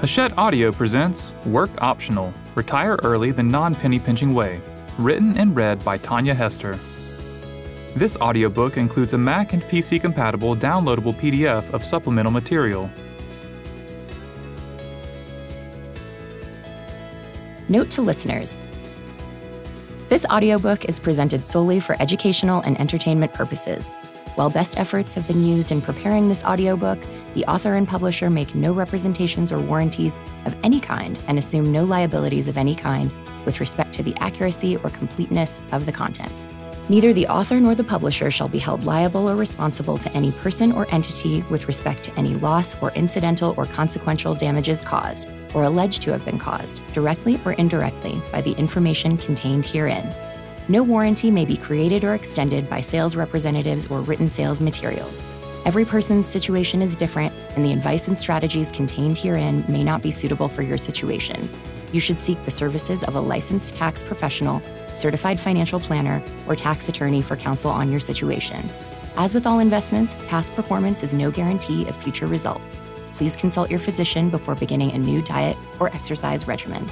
Hachette Audio presents Work Optional, Retire Early the Non-Penny-Pinching Way, written and read by Tanja Hester. This audiobook includes a Mac and PC-compatible downloadable PDF of supplemental material. Note to listeners: this audiobook is presented solely for educational and entertainment purposes. While best efforts have been used in preparing this audiobook, the author and publisher make no representations or warranties of any kind and assume no liabilities of any kind with respect to the accuracy or completeness of the contents. Neither the author nor the publisher shall be held liable or responsible to any person or entity with respect to any loss or incidental or consequential damages caused or alleged to have been caused, directly or indirectly, by the information contained herein. No warranty may be created or extended by sales representatives or written sales materials. Every person's situation is different, and the advice and strategies contained herein may not be suitable for your situation. You should seek the services of a licensed tax professional, certified financial planner, or tax attorney for counsel on your situation. As with all investments, past performance is no guarantee of future results. Please consult your physician before beginning a new diet or exercise regimen.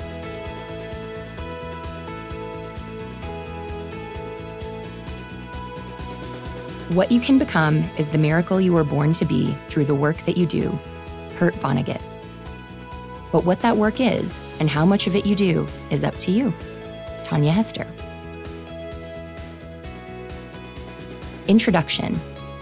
What you can become is the miracle you were born to be through the work that you do. Kurt Vonnegut. But what that work is and how much of it you do is up to you. Tanja Hester. Introduction.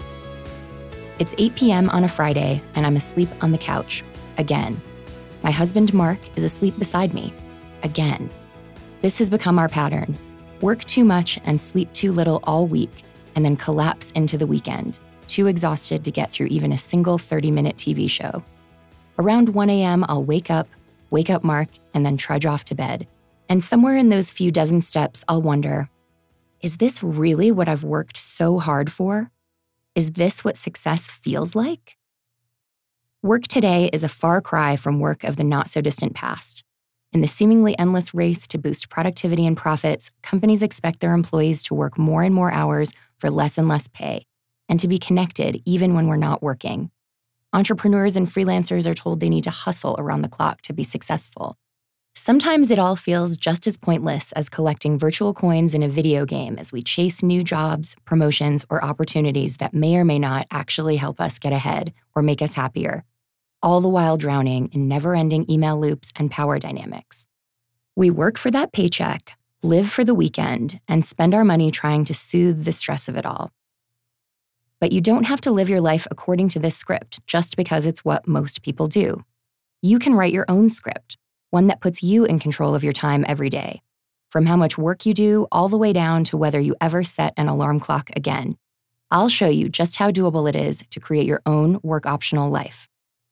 It's 8 p.m. on a Friday, and I'm asleep on the couch. Again. My husband, Mark, is asleep beside me. Again. This has become our pattern. Work too much and sleep too little all week, and then collapse into the weekend, too exhausted to get through even a single 30-minute TV show. Around 1 a.m., I'll wake up Mark, and then trudge off to bed. And somewhere in those few dozen steps, I'll wonder, is this really what I've worked so hard for? Is this what success feels like? Work today is a far cry from work of the not-so-distant past. In the seemingly endless race to boost productivity and profits, companies expect their employees to work more and more hours for less and less pay, and to be connected even when we're not working. Entrepreneurs and freelancers are told they need to hustle around the clock to be successful. Sometimes it all feels just as pointless as collecting virtual coins in a video game as we chase new jobs, promotions, or opportunities that may or may not actually help us get ahead or make us happier, all the while drowning in never-ending email loops and power dynamics. We work for that paycheck, live for the weekend, and spend our money trying to soothe the stress of it all. But you don't have to live your life according to this script just because it's what most people do. You can write your own script, one that puts you in control of your time every day, from how much work you do all the way down to whether you ever set an alarm clock again. I'll show you just how doable it is to create your own work-optional life.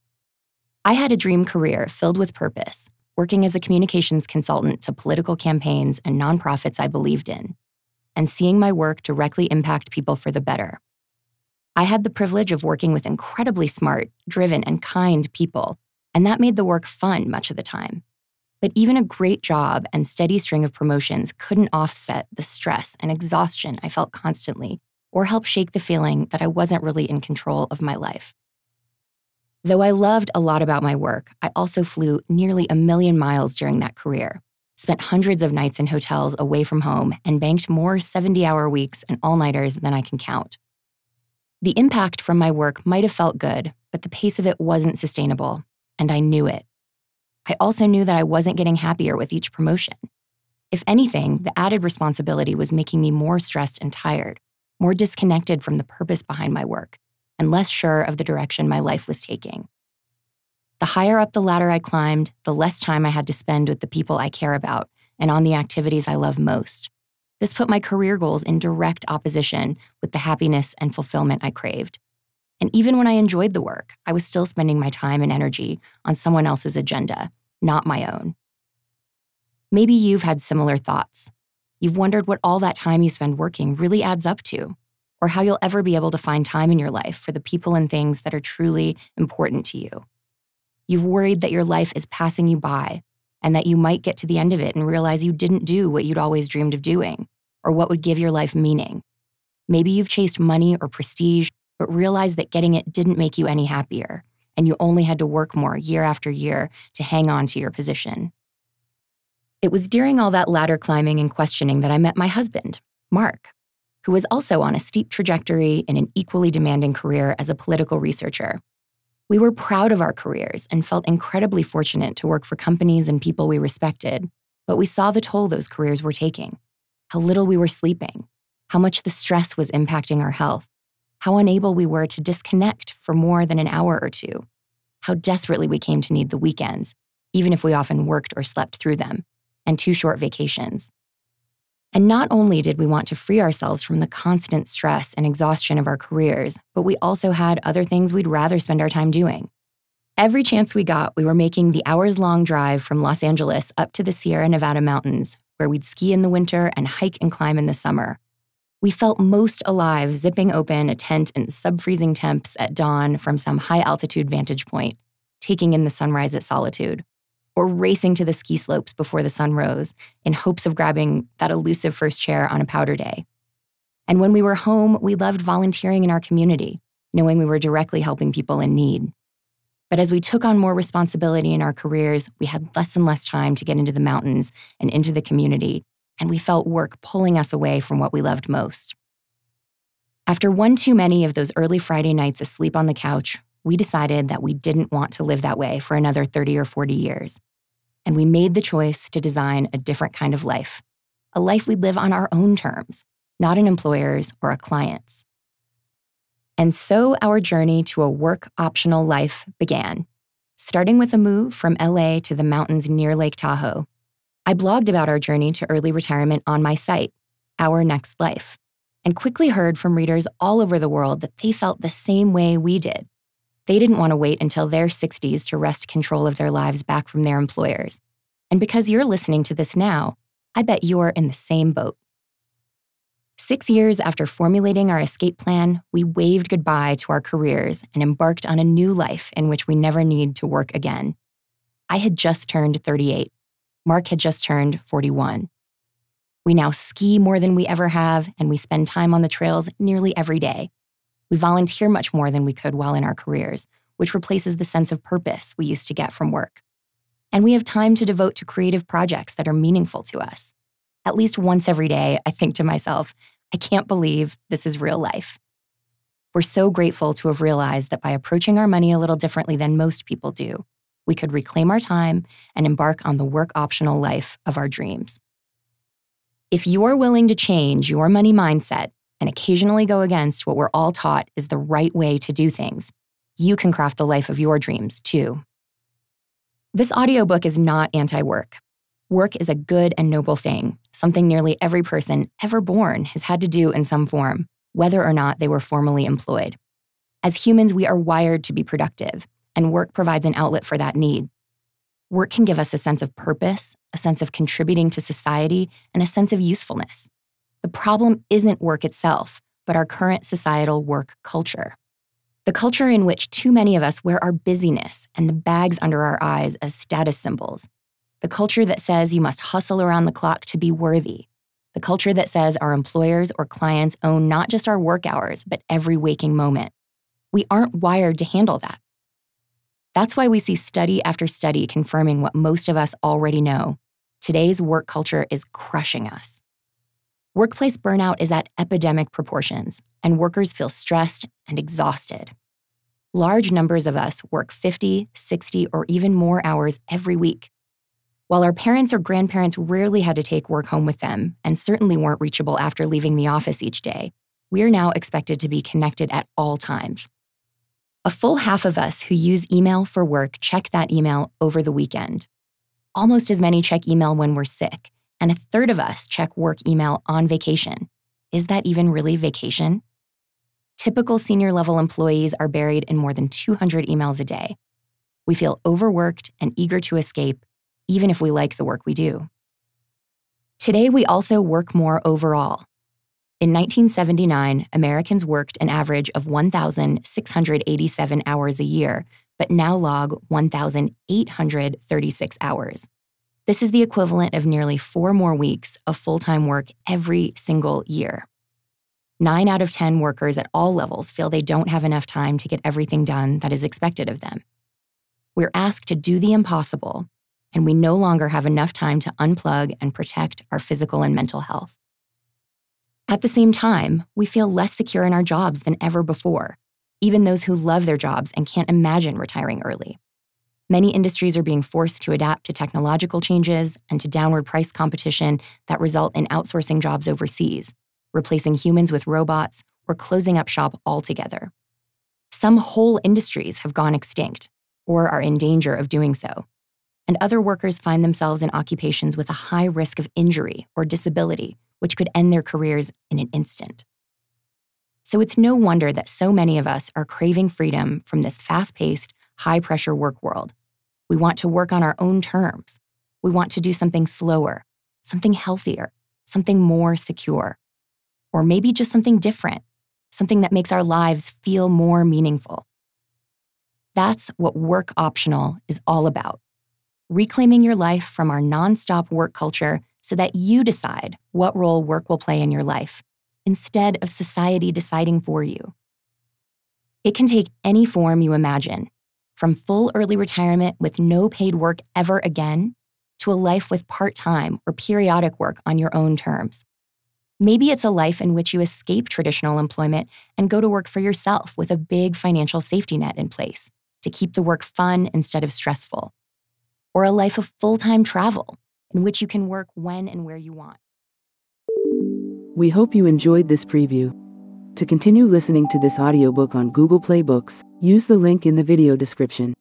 I had a dream career filled with purpose, working as a communications consultant to political campaigns and nonprofits I believed in, and seeing my work directly impact people for the better. I had the privilege of working with incredibly smart, driven, and kind people, and that made the work fun much of the time. But even a great job and steady string of promotions couldn't offset the stress and exhaustion I felt constantly, or help shake the feeling that I wasn't really in control of my life. Though I loved a lot about my work, I also flew nearly 1 million miles during that career, spent hundreds of nights in hotels away from home, and banked more 70-hour weeks and all-nighters than I can count. The impact from my work might have felt good, but the pace of it wasn't sustainable, and I knew it. I also knew that I wasn't getting happier with each promotion. If anything, the added responsibility was making me more stressed and tired, more disconnected from the purpose behind my work, and less sure of the direction my life was taking. The higher up the ladder I climbed, the less time I had to spend with the people I care about and on the activities I love most. This put my career goals in direct opposition with the happiness and fulfillment I craved. And even when I enjoyed the work, I was still spending my time and energy on someone else's agenda, not my own. Maybe you've had similar thoughts. You've wondered what all that time you spend working really adds up to, or how you'll ever be able to find time in your life for the people and things that are truly important to you. You've worried that your life is passing you by, and that you might get to the end of it and realize you didn't do what you'd always dreamed of doing, or what would give your life meaning. Maybe you've chased money or prestige, but realized that getting it didn't make you any happier, and you only had to work more year after year to hang on to your position. It was during all that ladder climbing and questioning that I met my husband, Mark, who was also on a steep trajectory in an equally demanding career as a political researcher. We were proud of our careers and felt incredibly fortunate to work for companies and people we respected, but we saw the toll those careers were taking, how little we were sleeping, how much the stress was impacting our health, how unable we were to disconnect for more than an hour or two, how desperately we came to need the weekends, even if we often worked or slept through them, and 2 short vacations. And not only did we want to free ourselves from the constant stress and exhaustion of our careers, but we also had other things we'd rather spend our time doing. Every chance we got, we were making the hours-long drive from Los Angeles up to the Sierra Nevada mountains, where we'd ski in the winter and hike and climb in the summer. We felt most alive zipping open a tent in sub-freezing temps at dawn from some high-altitude vantage point, taking in the sunrise at Solitude, or racing to the ski slopes before the sun rose in hopes of grabbing that elusive first chair on a powder day. And when we were home, we loved volunteering in our community, knowing we were directly helping people in need. But as we took on more responsibility in our careers, we had less and less time to get into the mountains and into the community, and we felt work pulling us away from what we loved most. After one too many of those early Friday nights asleep on the couch, we decided that we didn't want to live that way for another 30 or 40 years. And we made the choice to design a different kind of life, a life we'd live on our own terms, not an employer's or a client's. And so our journey to a work-optional life began, starting with a move from LA to the mountains near Lake Tahoe. I blogged about our journey to early retirement on my site, Our Next Life, and quickly heard from readers all over the world that they felt the same way we did. They didn't want to wait until their 60s to wrest control of their lives back from their employers. And because you're listening to this now, I bet you're in the same boat. 6 years after formulating our escape plan, we waved goodbye to our careers and embarked on a new life in which we never need to work again. I had just turned 38. Mark had just turned 41. We now ski more than we ever have, and we spend time on the trails nearly every day. We volunteer much more than we could while in our careers, which replaces the sense of purpose we used to get from work. And we have time to devote to creative projects that are meaningful to us. At least once every day, I think to myself, I can't believe this is real life. We're so grateful to have realized that by approaching our money a little differently than most people do, we could reclaim our time and embark on the work-optional life of our dreams. If you're willing to change your money mindset and occasionally go against what we're all taught is the right way to do things, you can craft the life of your dreams, too. This audiobook is not anti-work. Work is a good and noble thing, something nearly every person ever born has had to do in some form, whether or not they were formally employed. As humans, we are wired to be productive, and work provides an outlet for that need. Work can give us a sense of purpose, a sense of contributing to society, and a sense of usefulness. The problem isn't work itself, but our current societal work culture. The culture in which too many of us wear our busyness and the bags under our eyes as status symbols. The culture that says you must hustle around the clock to be worthy. The culture that says our employers or clients own not just our work hours, but every waking moment. We aren't wired to handle that. That's why we see study after study confirming what most of us already know. Today's work culture is crushing us. Workplace burnout is at epidemic proportions, and workers feel stressed and exhausted. Large numbers of us work 50, 60, or even more hours every week. While our parents or grandparents rarely had to take work home with them, and certainly weren't reachable after leaving the office each day, we're now expected to be connected at all times. A full half of us who use email for work check that email over the weekend. Almost as many check email when we're sick, and a third of us check work email on vacation. Is that even really vacation? Typical senior-level employees are buried in more than 200 emails a day. We feel overworked and eager to escape, even if we like the work we do. Today, we also work more overall. In 1979, Americans worked an average of 1,687 hours a year, but now log 1,836 hours. This is the equivalent of nearly 4 more weeks of full-time work every single year. 9 out of 10 workers at all levels feel they don't have enough time to get everything done that is expected of them. We're asked to do the impossible, and we no longer have enough time to unplug and protect our physical and mental health. At the same time, we feel less secure in our jobs than ever before, even those who love their jobs and can't imagine retiring early. Many industries are being forced to adapt to technological changes and to downward price competition that result in outsourcing jobs overseas, replacing humans with robots, or closing up shop altogether. Some whole industries have gone extinct, or are in danger of doing so, and other workers find themselves in occupations with a high risk of injury or disability, which could end their careers in an instant. So it's no wonder that so many of us are craving freedom from this fast-paced, high-pressure work world. We want to work on our own terms. We want to do something slower, something healthier, something more secure. Or maybe just something different, something that makes our lives feel more meaningful. That's what Work Optional is all about. Reclaiming your life from our nonstop work culture so that you decide what role work will play in your life, instead of society deciding for you. It can take any form you imagine, from full early retirement with no paid work ever again, to a life with part-time or periodic work on your own terms. Maybe it's a life in which you escape traditional employment and go to work for yourself with a big financial safety net in place to keep the work fun instead of stressful. Or a life of full-time travel in which you can work when and where you want. We hope you enjoyed this preview. To continue listening to this audiobook on Google Play Books, use the link in the video description.